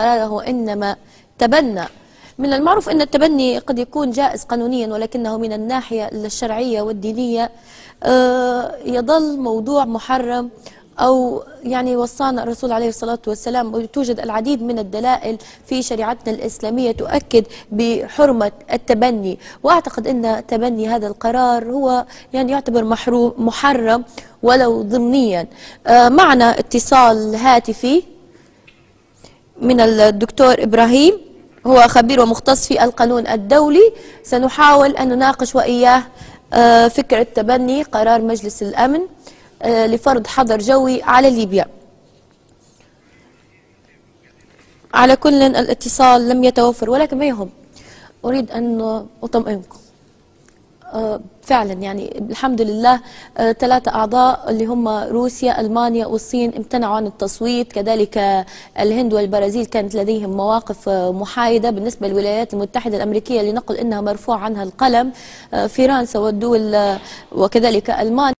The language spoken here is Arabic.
قراره وإنما تبنى. من المعروف أن التبني قد يكون جائز قانونيا، ولكنه من الناحية الشرعية والدينية يظل موضوع محرم، أو يعني وصانا الرسول عليه الصلاة والسلام. وتوجد العديد من الدلائل في شريعتنا الإسلامية تؤكد بحرمة التبني، وأعتقد أن تبني هذا القرار هو يعني يعتبر محرم ولو ضمنيا. معنا اتصال هاتفي من الدكتور إبراهيم، هو خبير ومختص في القانون الدولي. سنحاول أن نناقش وإياه فكرة تبني قرار مجلس الأمن لفرض حظر جوي على ليبيا. على كل الاتصال لم يتوفر، ولكن ما يهم، أريد أن أطمئنكم. فعلا يعني الحمد لله 3 أعضاء اللي هم روسيا ألمانيا والصين امتنعوا عن التصويت، كذلك الهند والبرازيل كانت لديهم مواقف محايدة. بالنسبة للولايات المتحدة الأمريكية لنقل أنها مرفوع عنها القلم، فرنسا والدول وكذلك ألمانيا